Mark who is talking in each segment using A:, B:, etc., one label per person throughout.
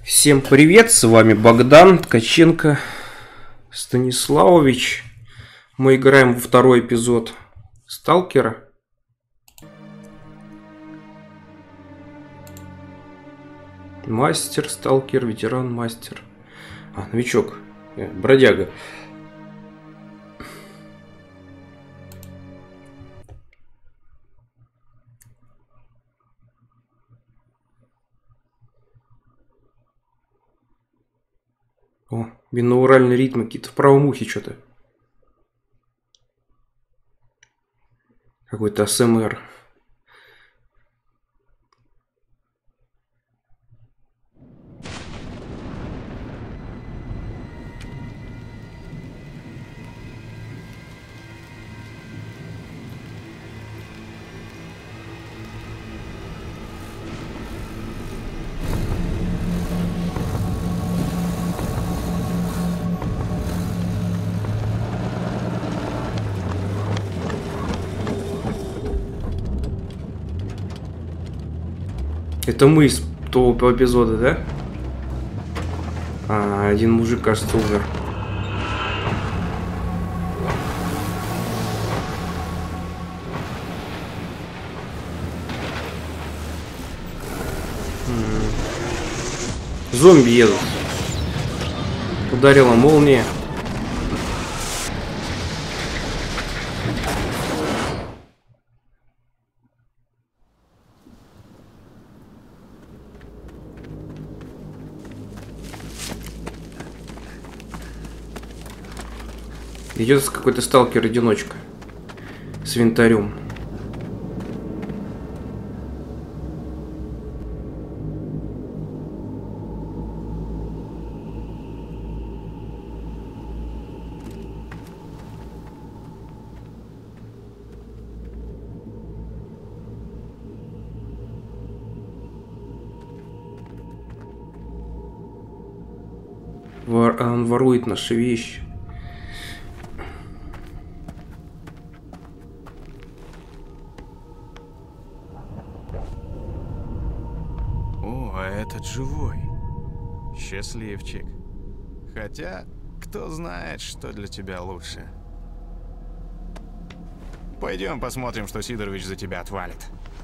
A: Всем привет, с вами Богдан Ткаченко Станиславович. Мы играем во второй эпизод Сталкера. Мастер, сталкер, ветеран, мастер. Новичок, бродяга. О, бинауральные ритмы, какие-то в правом ухе что-то. Какой-то АСМР. Это мы из того эпизода, да? Один мужик, кажется, умер. Зомби едут. Ударила молния. Идет какой-то сталкер-одиночка с винтарем. Он ворует наши вещи.
B: Этот живой. Счастливчик. Хотя, кто знает, что для тебя лучше. Пойдем посмотрим, что Сидорович за тебя отвалит.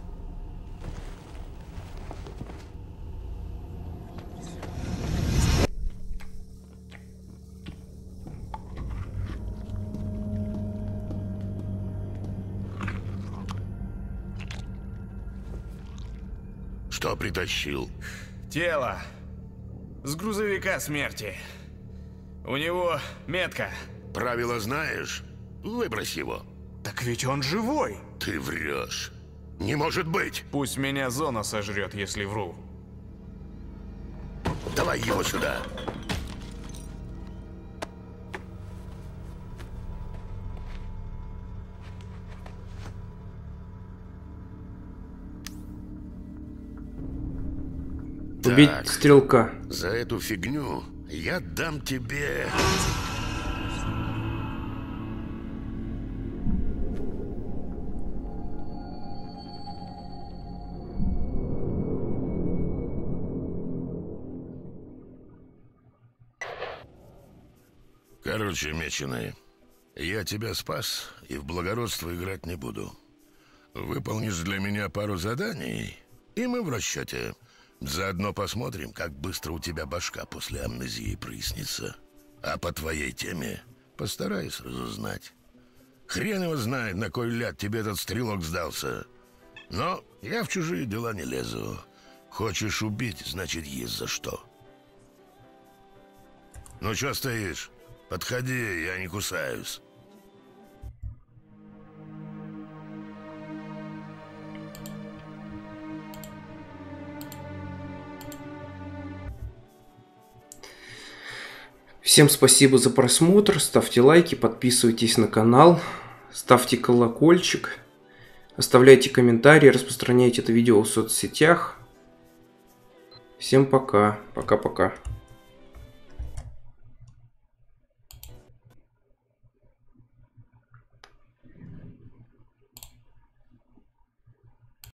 C: Что притащил?
B: Тело. С грузовика смерти. У него метка.
C: Правила знаешь? Выбрось его.
B: Так ведь он живой.
C: Ты врешь. Не может быть.
B: Пусть меня зона сожрет, если вру.
C: Давай его сюда.
A: Убить
C: Так,
A: стрелка.
C: за эту фигню я дам тебе... Короче, меченый, я тебя спас и в благородство играть не буду. Выполнишь для меня пару заданий, и мы в расчете. Заодно посмотрим, как быстро у тебя башка после амнезии прояснится. А по твоей теме постараюсь разузнать. Хрен его знает, на кой ляд тебе этот стрелок сдался. Но я в чужие дела не лезу. Хочешь убить, значит, есть за что. Ну, что стоишь? Подходи, я не кусаюсь.
A: Всем спасибо за просмотр, ставьте лайки, подписывайтесь на канал, ставьте колокольчик, оставляйте комментарии, распространяйте это видео в соцсетях. Всем пока, пока-пока.